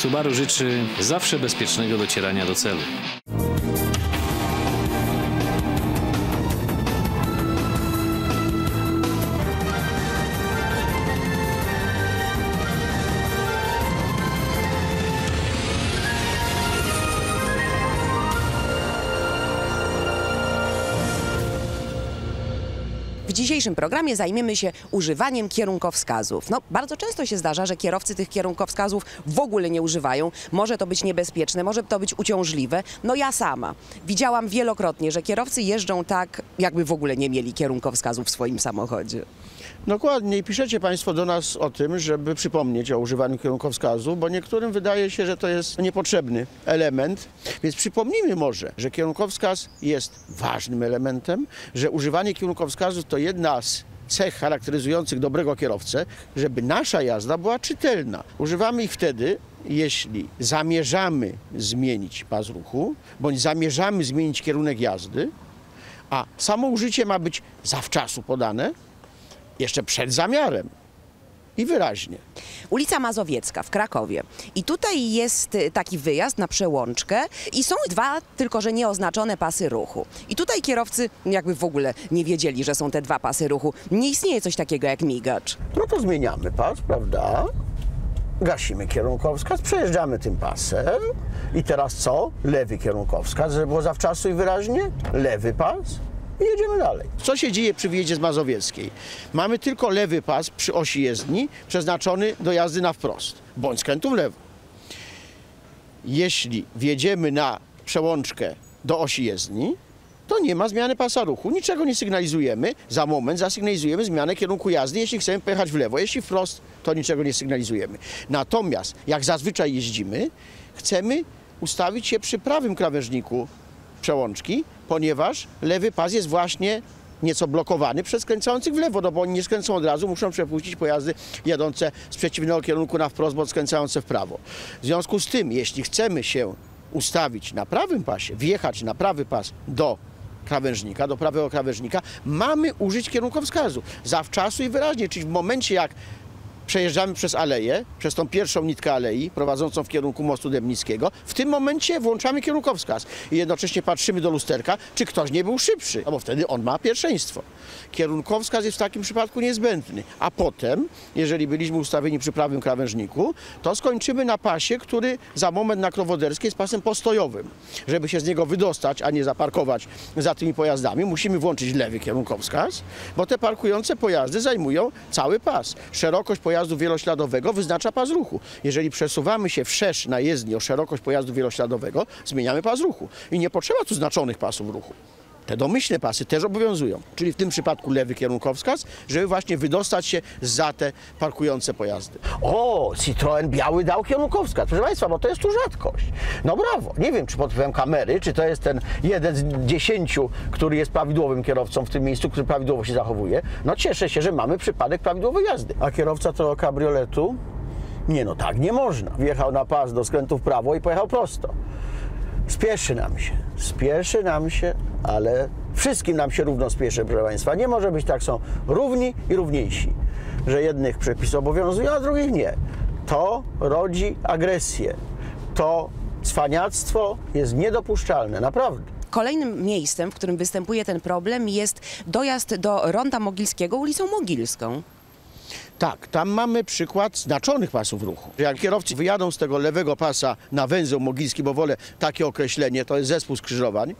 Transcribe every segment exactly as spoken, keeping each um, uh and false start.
Subaru życzy zawsze bezpiecznego docierania do celu. W dzisiejszym programie zajmiemy się używaniem kierunkowskazów. No, bardzo często się zdarza, że kierowcy tych kierunkowskazów w ogóle nie używają. Może to być niebezpieczne, może to być uciążliwe. No ja sama widziałam wielokrotnie, że kierowcy jeżdżą tak, jakby w ogóle nie mieli kierunkowskazów w swoim samochodzie. Dokładnie i piszecie Państwo do nas o tym, żeby przypomnieć o używaniu kierunkowskazu, bo niektórym wydaje się, że to jest niepotrzebny element. Więc przypomnijmy może, że kierunkowskaz jest ważnym elementem, że używanie kierunkowskazu to jedna z cech charakteryzujących dobrego kierowcę, żeby nasza jazda była czytelna. Używamy ich wtedy, jeśli zamierzamy zmienić pas ruchu, bądź zamierzamy zmienić kierunek jazdy, a samo użycie ma być zawczasu podane, jeszcze przed zamiarem i wyraźnie. Ulica Mazowiecka w Krakowie. I tutaj jest taki wyjazd na przełączkę i są dwa, tylko że nieoznaczone pasy ruchu. I tutaj kierowcy jakby w ogóle nie wiedzieli, że są te dwa pasy ruchu. Nie istnieje coś takiego jak migacz. No to zmieniamy pas, prawda? Gasimy kierunkowskaz, przejeżdżamy tym pasem i teraz co? Lewy kierunkowskaz, żeby było zawczasu i wyraźnie. Lewy pas. I jedziemy dalej. Co się dzieje przy wjeździe z Mazowieckiej? Mamy tylko lewy pas przy osi jezdni przeznaczony do jazdy na wprost, bądź skrętu w lewo. Jeśli wjedziemy na przełączkę do osi jezdni, to nie ma zmiany pasa ruchu, niczego nie sygnalizujemy. Za moment zasygnalizujemy zmianę kierunku jazdy, jeśli chcemy pojechać w lewo. Jeśli wprost, to niczego nie sygnalizujemy. Natomiast, jak zazwyczaj jeździmy, chcemy ustawić się przy prawym krawężniku przełączki, ponieważ lewy pas jest właśnie nieco blokowany przez skręcających w lewo, no bo oni nie skręcą od razu, muszą przepuścić pojazdy jadące z przeciwnego kierunku na wprost, bądź skręcające w prawo. W związku z tym, jeśli chcemy się ustawić na prawym pasie, wjechać na prawy pas do krawężnika, do prawego krawężnika, mamy użyć kierunkowskazu zawczasu i wyraźnie, czyli w momencie jak przejeżdżamy przez aleję, przez tą pierwszą nitkę alei prowadzącą w kierunku mostu Dębnickiego. W tym momencie włączamy kierunkowskaz i jednocześnie patrzymy do lusterka, czy ktoś nie był szybszy, bo wtedy on ma pierwszeństwo. Kierunkowskaz jest w takim przypadku niezbędny, a potem, jeżeli byliśmy ustawieni przy prawym krawężniku, to skończymy na pasie, który za moment na Krowoderskiej jest pasem postojowym. Żeby się z niego wydostać, a nie zaparkować za tymi pojazdami, musimy włączyć lewy kierunkowskaz, bo te parkujące pojazdy zajmują cały pas. Szerokość pojazdu wielośladowego wyznacza pas ruchu. Jeżeli przesuwamy się wszerz na jezdni o szerokość pojazdu wielośladowego, zmieniamy pas ruchu. I nie potrzeba tu znaczonych pasów ruchu. Te domyślne pasy też obowiązują, czyli w tym przypadku lewy kierunkowskaz, żeby właśnie wydostać się za te parkujące pojazdy. O, Citroen biały dał kierunkowskaz, proszę Państwa, bo to jest tu rzadkość. No brawo, nie wiem, czy pod wpływem kamery, czy to jest ten jeden z dziesięciu, który jest prawidłowym kierowcą w tym miejscu, który prawidłowo się zachowuje. No cieszę się, że mamy przypadek prawidłowej jazdy. A kierowca tego kabrioletu? Nie, no tak nie można. Wjechał na pas do skrętu w prawo i pojechał prosto. Spieszy nam się, spieszy nam się, ale wszystkim nam się równo spieszy, proszę Państwa. Nie może być tak, są równi i równiejsi, że jednych przepisy obowiązują, a drugich nie. To rodzi agresję. To cwaniactwo jest niedopuszczalne, naprawdę. Kolejnym miejscem, w którym występuje ten problem, jest dojazd do Ronda Mogilskiego ulicą Mogilską. Tak, tam mamy przykład znaczonych pasów ruchu. Jak kierowcy wyjadą z tego lewego pasa na węzeł mogilski, bo wolę takie określenie, to jest zespół skrzyżowań,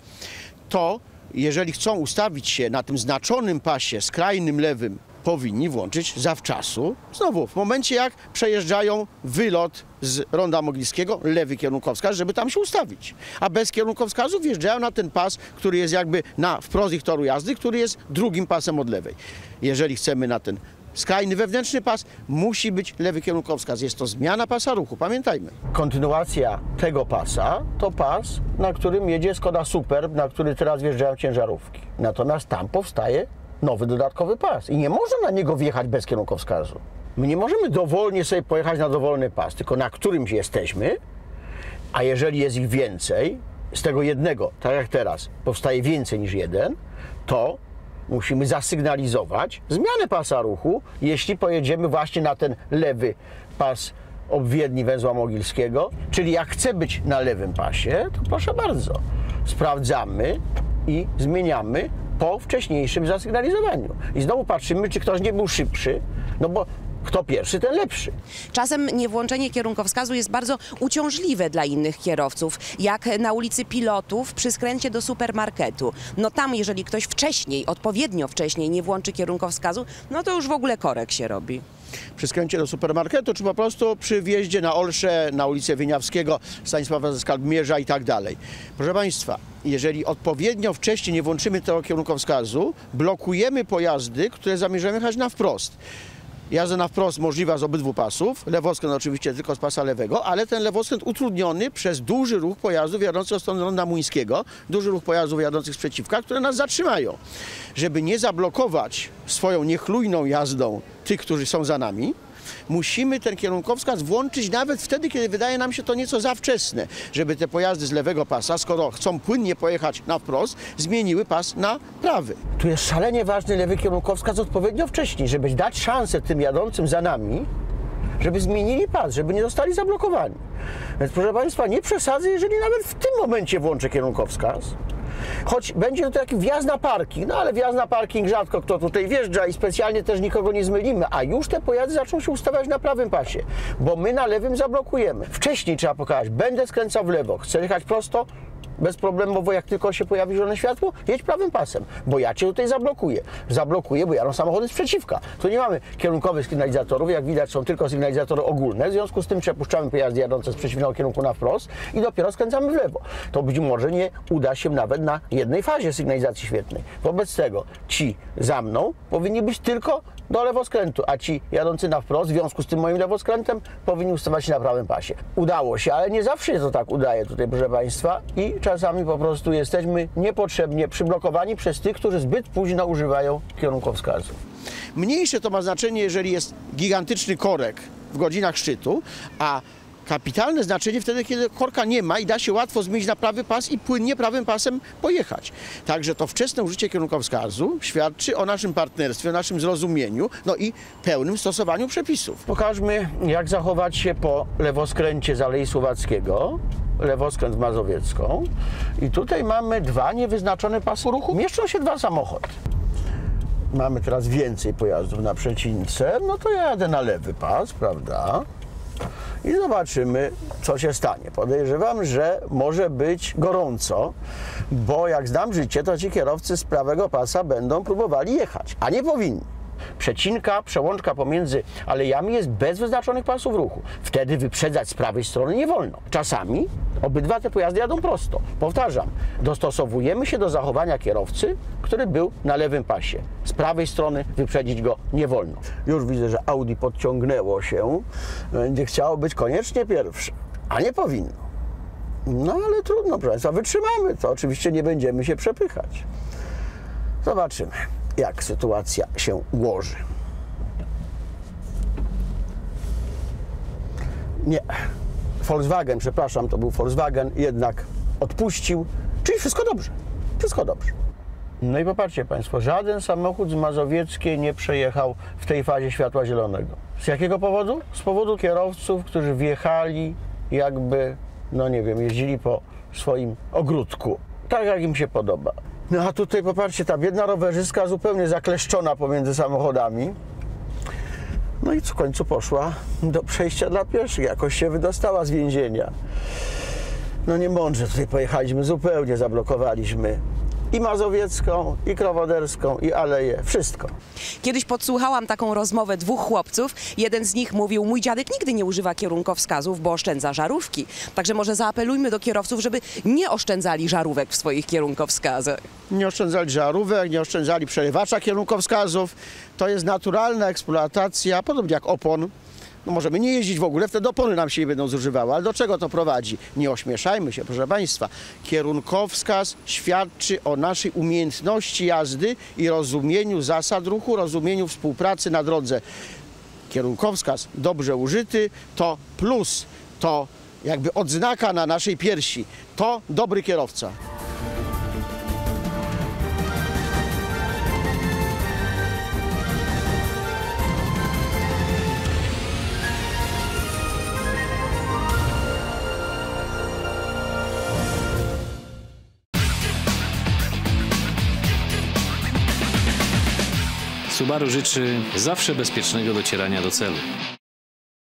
to jeżeli chcą ustawić się na tym znaczonym pasie skrajnym lewym, powinni włączyć zawczasu, znowu w momencie jak przejeżdżają wylot z Ronda Mogilskiego, lewy kierunkowskaz, żeby tam się ustawić. A bez kierunkowskazu wjeżdżają na ten pas, który jest jakby na wprost ich toru jazdy, który jest drugim pasem od lewej. Jeżeli chcemy na ten skrajny wewnętrzny pas, musi być lewy kierunkowskaz. Jest to zmiana pasa ruchu, pamiętajmy. Kontynuacja tego pasa to pas, na którym jedzie Skoda Superb, na który teraz wjeżdżają ciężarówki. Natomiast tam powstaje nowy dodatkowy pas i nie można na niego wjechać bez kierunkowskazu. My nie możemy dowolnie sobie pojechać na dowolny pas, tylko na którymś jesteśmy, a jeżeli jest ich więcej, z tego jednego, tak jak teraz, powstaje więcej niż jeden, to musimy zasygnalizować zmianę pasa ruchu, jeśli pojedziemy właśnie na ten lewy pas obwiedni węzła mogilskiego, czyli jak chce być na lewym pasie, to proszę bardzo, sprawdzamy i zmieniamy po wcześniejszym zasygnalizowaniu. I znowu patrzymy, czy ktoś nie był szybszy, no bo kto pierwszy, ten lepszy. Czasem niewłączenie kierunkowskazu jest bardzo uciążliwe dla innych kierowców, jak na ulicy Pilotów przy skręcie do supermarketu. No tam, jeżeli ktoś wcześniej, odpowiednio wcześniej nie włączy kierunkowskazu, no to już w ogóle korek się robi. Przy skręcie do supermarketu, czy po prostu przy wjeździe na Olszę, na ulicę Wieniawskiego, Stanisława ze Skalbmierza i tak dalej. Proszę Państwa, jeżeli odpowiednio wcześniej nie włączymy tego kierunkowskazu, blokujemy pojazdy, które zamierzamy jechać na wprost. Jazda na wprost możliwa z obydwu pasów, lewoskręt oczywiście tylko z pasa lewego, ale ten lewoskręt utrudniony przez duży ruch pojazdów jadących od strony Ronda Młyńskiego, duży ruch pojazdów jadących sprzeciwka, które nas zatrzymają. Żeby nie zablokować swoją niechlujną jazdą tych, którzy są za nami, musimy ten kierunkowskaz włączyć nawet wtedy, kiedy wydaje nam się to nieco za wczesne, żeby te pojazdy z lewego pasa, skoro chcą płynnie pojechać na wprost, zmieniły pas na prawy. Tu jest szalenie ważny lewy kierunkowskaz odpowiednio wcześniej, żeby dać szansę tym jadącym za nami, żeby zmienili pas, żeby nie zostali zablokowani. Więc proszę Państwa, nie przesadzę, jeżeli nawet w tym momencie włączę kierunkowskaz. Choć będzie to taki wjazd na parking, no ale wjazd na parking rzadko kto tutaj wjeżdża i specjalnie też nikogo nie zmylimy, a już te pojazdy zaczną się ustawiać na prawym pasie, bo my na lewym zablokujemy. Wcześniej trzeba pokazać, będę skręcał w lewo, chcę jechać prosto, bezproblemowo, jak tylko się pojawi zielone światło, jedź prawym pasem, bo ja Cię tutaj zablokuję. Zablokuję, bo jadą samochody z przeciwka. Tu nie mamy kierunkowych sygnalizatorów, jak widać są tylko sygnalizatory ogólne, w związku z tym przepuszczamy pojazdy jadące z przeciwnego kierunku na wprost i dopiero skręcamy w lewo. To być może nie uda się nawet na jednej fazie sygnalizacji świetnej. Wobec tego ci za mną powinni być tylko do lewoskrętu, a ci jadący na wprost, w związku z tym moim lewoskrętem, powinni ustawać się na prawym pasie. Udało się, ale nie zawsze się to tak udaje tutaj, proszę Państwa, i czasami po prostu jesteśmy niepotrzebnie przyblokowani przez tych, którzy zbyt późno używają kierunkowskazów. Mniejsze to ma znaczenie, jeżeli jest gigantyczny korek w godzinach szczytu, a kapitalne znaczenie wtedy, kiedy korka nie ma i da się łatwo zmienić na prawy pas i płynnie prawym pasem pojechać. Także to wczesne użycie kierunkowskazu świadczy o naszym partnerstwie, o naszym zrozumieniu, no i pełnym stosowaniu przepisów. Pokażmy, jak zachować się po lewoskręcie z Alei Słowackiego, lewoskręt w Mazowiecką. I tutaj mamy dwa niewyznaczone pasy ruchu. Mieszczą się dwa samochody. Mamy teraz więcej pojazdów na przecince, no to ja jadę na lewy pas, prawda? I zobaczymy, co się stanie. Podejrzewam, że może być gorąco, bo jak znam życie, to ci kierowcy z prawego pasa będą próbowali jechać, a nie powinni. Przecinka, przełączka pomiędzy alejami jest bez wyznaczonych pasów ruchu. Wtedy wyprzedzać z prawej strony nie wolno. Czasami obydwa te pojazdy jadą prosto. Powtarzam, dostosowujemy się do zachowania kierowcy, który był na lewym pasie. Z prawej strony wyprzedzić go nie wolno. Już widzę, że Audi podciągnęło się. Będzie chciało być koniecznie pierwsze, a nie powinno. No ale trudno, proszę Państwa, wytrzymamy to. Oczywiście nie będziemy się przepychać. Zobaczymy, jak sytuacja się ułoży. Nie, Volkswagen, przepraszam, to był Volkswagen, jednak odpuścił, czyli wszystko dobrze, wszystko dobrze. No i popatrzcie Państwo, żaden samochód z Mazowieckiej nie przejechał w tej fazie światła zielonego. Z jakiego powodu? Z powodu kierowców, którzy wjechali jakby, no nie wiem, jeździli po swoim ogródku, tak jak im się podoba. No a tutaj popatrzcie, ta biedna rowerzystka zupełnie zakleszczona pomiędzy samochodami. No i w końcu poszła do przejścia dla pieszych, jakoś się wydostała z więzienia. No nie mądrze tutaj pojechaliśmy, zupełnie zablokowaliśmy i Mazowiecką, i Krowoderską, i Aleję, wszystko. Kiedyś podsłuchałam taką rozmowę dwóch chłopców. Jeden z nich mówił, mój dziadek nigdy nie używa kierunkowskazów, bo oszczędza żarówki. Także może zaapelujmy do kierowców, żeby nie oszczędzali żarówek w swoich kierunkowskazach. Nie oszczędzali żarówek, nie oszczędzali przerywacza kierunkowskazów. To jest naturalna eksploatacja, podobnie jak opon. No możemy nie jeździć w ogóle, wtedy opony nam się nie będą zużywały. Ale do czego to prowadzi? Nie ośmieszajmy się, proszę Państwa. Kierunkowskaz świadczy o naszej umiejętności jazdy i rozumieniu zasad ruchu, rozumieniu współpracy na drodze. Kierunkowskaz dobrze użyty to plus, to jakby odznaka na naszej piersi. To dobry kierowca. Subaru życzy zawsze bezpiecznego docierania do celu.